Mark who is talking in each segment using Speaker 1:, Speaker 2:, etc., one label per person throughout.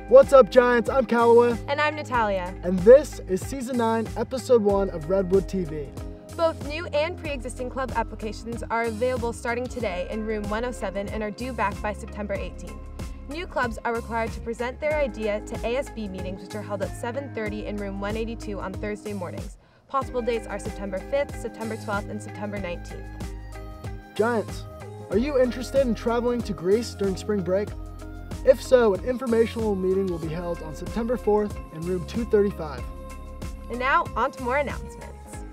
Speaker 1: What's up, Giants? I'm Callaway.
Speaker 2: And I'm Natalia.
Speaker 1: And this is Season 9, Episode 1 of Redwood TV.
Speaker 2: Both new and pre-existing club applications are available starting today in room 107 and are due back by September 18th. New clubs are required to present their idea to ASB meetings, which are held at 7:30 in room 182 on Thursday mornings. Possible dates are September 5th, September 12th, and September 19th.
Speaker 1: Giants, are you interested in traveling to Greece during spring break? If so, an informational meeting will be held on September 4th in room 235.
Speaker 2: And now, on to more announcements.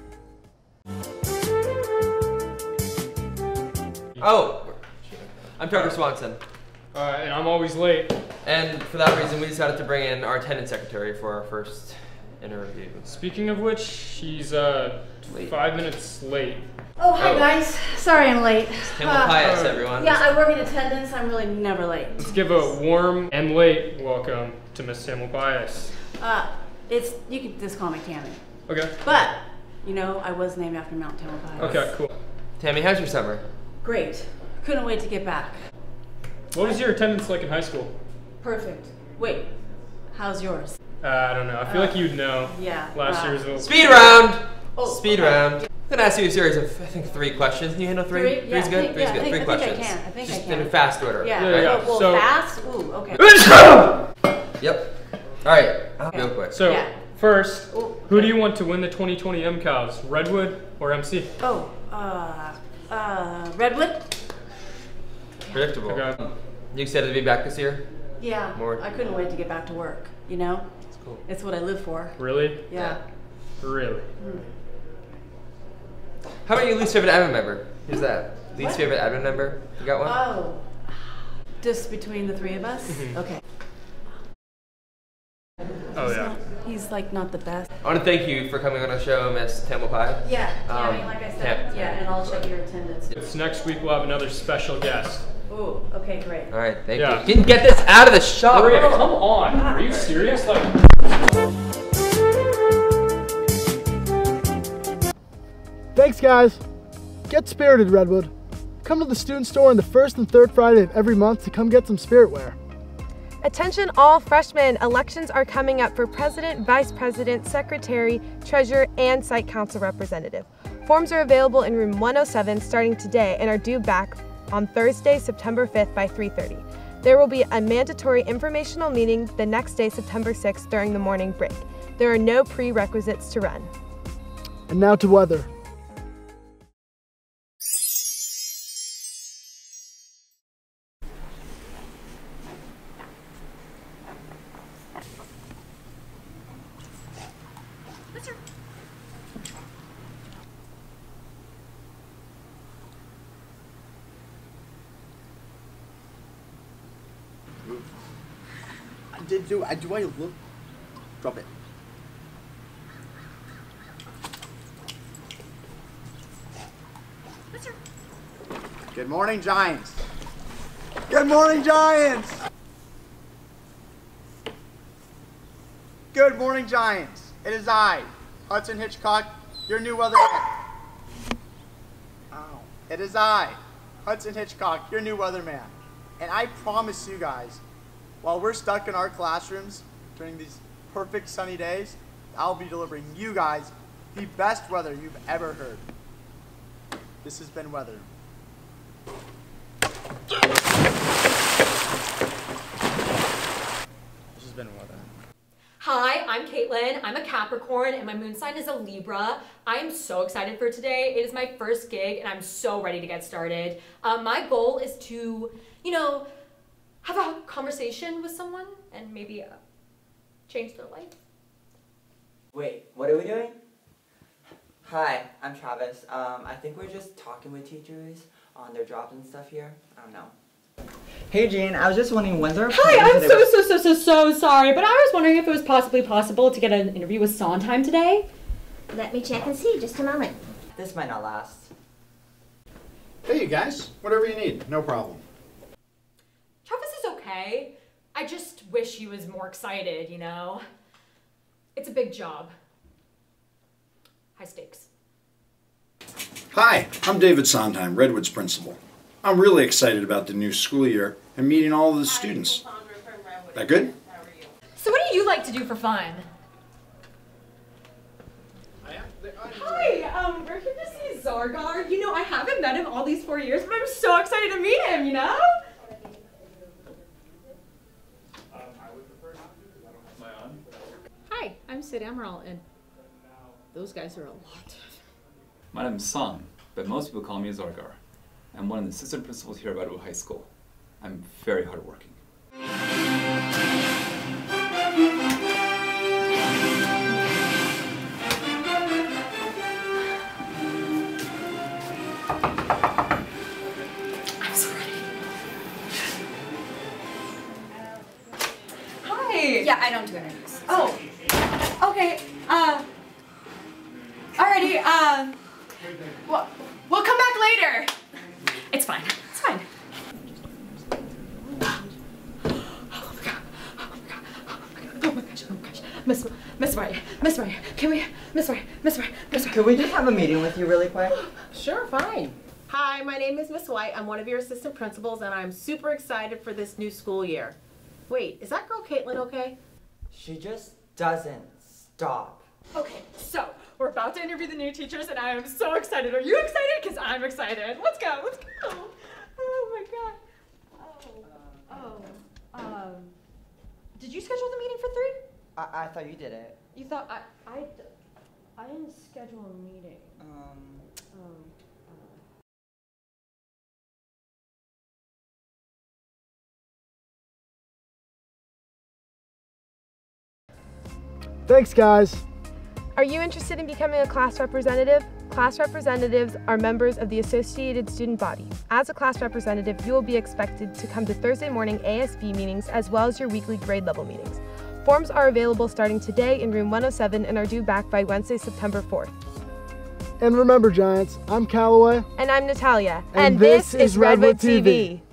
Speaker 3: Oh, I'm Trevor Swanson.
Speaker 4: And I'm always late.
Speaker 3: And for that reason, we decided to bring in our attendance secretary for our first interview.
Speaker 4: Speaking of which, she's 5 minutes late.
Speaker 5: Oh, hi guys. Sorry I'm late.
Speaker 3: Pius, everyone.
Speaker 5: Yeah, I work in attendance. I'm really never late.
Speaker 4: Let's give a warm and late welcome to Miss Tamil Pius.
Speaker 5: You can just call me Tammy.
Speaker 4: Okay.
Speaker 5: But, you know, I was named after Mount Tamil Pius.
Speaker 4: Okay, cool.
Speaker 3: Tammy, how's your summer?
Speaker 5: Great. Couldn't wait to get back.
Speaker 4: What was your attendance like in high school?
Speaker 5: Perfect. Wait, how's yours?
Speaker 4: I don't know. I feel like you'd know.
Speaker 5: Yeah.
Speaker 4: Last year's little...
Speaker 3: Speed round!
Speaker 5: Oh,
Speaker 3: Speed round. I'm going to ask you a series of, I think, 3 questions. Can you handle 3?
Speaker 5: Three?
Speaker 3: Three's good? Three's good. 3 questions.
Speaker 5: I think
Speaker 3: Just
Speaker 5: I can.
Speaker 3: in fast order.
Speaker 5: Yeah.
Speaker 4: Yeah.
Speaker 5: Well,
Speaker 4: So-
Speaker 5: fast? Ooh, okay.
Speaker 3: Yep. Alright, real quick.
Speaker 4: So,
Speaker 5: Yeah.
Speaker 4: first,
Speaker 5: Ooh,
Speaker 4: who do you want to win the 2020 MCALs? Redwood or MC?
Speaker 5: Oh, Redwood?
Speaker 3: Predictable.
Speaker 4: Okay.
Speaker 3: You excited to be back this year?
Speaker 5: Yeah.
Speaker 3: More-
Speaker 5: I couldn't wait to get back to work, you know?
Speaker 3: That's cool.
Speaker 5: It's what I live for.
Speaker 4: Really?
Speaker 5: Yeah.
Speaker 4: Really?
Speaker 3: How about your least favorite admin member? Who's that? Least
Speaker 5: What?
Speaker 3: favorite admin member? You got one?
Speaker 5: Oh. Just between the 3 of us?
Speaker 3: Mm-hmm.
Speaker 5: Okay.
Speaker 4: Oh, yeah.
Speaker 5: He's like not the best.
Speaker 3: I want to thank you for coming on the show, Miss Tamil Pie.
Speaker 5: Yeah, I mean,
Speaker 3: Um,
Speaker 5: like I said,
Speaker 3: yeah.
Speaker 5: and I'll check your attendance.
Speaker 4: It's next week we'll have another special guest.
Speaker 5: Ooh, okay, great.
Speaker 3: All right, thank
Speaker 4: Yeah.
Speaker 3: you. Can you get this out of the shop?
Speaker 4: Hurry up, come on. Are you serious? Like...
Speaker 1: Thanks, guys. Get spirited, Redwood. Come to the student store on the 1st and 3rd Friday of every month to come get some spirit wear.
Speaker 2: Attention all freshmen, elections are coming up for president, vice president, secretary, treasurer, and site council representative. Forms are available in room 107 starting today and are due back on Thursday, September 5th by 3:30. There will be a mandatory informational meeting the next day, September 6th during the morning break. There are no prerequisites to run.
Speaker 1: And now to weather.
Speaker 6: Do I look? Drop it. Good morning, Giants. Good morning, Giants. Good morning, Giants. It is I, Hudson Hitchcock, your new weatherman. Ow. It is I, Hudson Hitchcock, your new weatherman. And I promise you guys, while we're stuck in our classrooms during these perfect sunny days, I'll be delivering you guys the best weather you've ever heard. This has been weather. This has been weather.
Speaker 7: Hi, I'm Caitlin. I'm a Capricorn and my moon sign is a Libra. I am so excited for today. It is my first gig and I'm so ready to get started. My goal is to, have a conversation with someone and maybe change their life.
Speaker 8: Wait, what are we doing? Hi, I'm Travis. I think we're just talking with teachers on their jobs and stuff here. I don't know.
Speaker 9: Hey Jean, I was just wondering when there.
Speaker 7: Hi, I'm so sorry, but I was wondering if it was possibly possible to get an interview with Sondheim today.
Speaker 10: Let me check and see, just a moment.
Speaker 8: This might not last.
Speaker 6: Hey, you guys. Whatever you need, no problem.
Speaker 7: Travis is okay. I just wish he was more excited, It's a big job. High stakes.
Speaker 11: Hi, I'm David Sondheim, Redwood's principal. I'm really excited about the new school year and meeting all of the students. That good?
Speaker 7: like to do for fun?
Speaker 12: Hi, we're here to see Zargar. You know, I haven't met him all these 4 years, but I'm so excited to meet him, you know?
Speaker 13: I would prefer not to because I don't have my own.
Speaker 12: Hi, I'm Sid Emerald, and those guys are a lot.
Speaker 14: My name is Song, but most people call me Zargar. I'm one of the assistant principals here at Redwood High School. I'm very hardworking.
Speaker 12: I'm so ready. Hi!
Speaker 15: Yeah, I don't do interviews.
Speaker 12: Oh, okay, alrighty, we'll come back later.
Speaker 7: It's fine. It's fine.
Speaker 12: Oh my gosh. Miss White, can we
Speaker 9: just have a meeting with you really quick?
Speaker 16: Sure, fine. Hi, my name is Miss White. I'm one of your assistant principals, and I'm super excited for this new school year. Wait, is that girl Caitlin okay?
Speaker 8: She just doesn't stop.
Speaker 12: Okay, so we're about to interview the new teachers, and I am so excited. Are you excited? Because I'm excited. Let's go. Oh my god. Did you schedule the meeting for 3?
Speaker 8: I thought you did it.
Speaker 12: You thought I didn't schedule a meeting.
Speaker 1: Thanks, guys.
Speaker 2: Are you interested in becoming a class representative? Class representatives are members of the associated student body. As a class representative, you will be expected to come to Thursday morning ASB meetings as well as your weekly grade level meetings. Forms are available starting today in room 107 and are due back by Wednesday, September 4th.
Speaker 1: And remember, Giants, I'm Callaway.
Speaker 2: And I'm Natalia.
Speaker 1: And this is Redwood TV.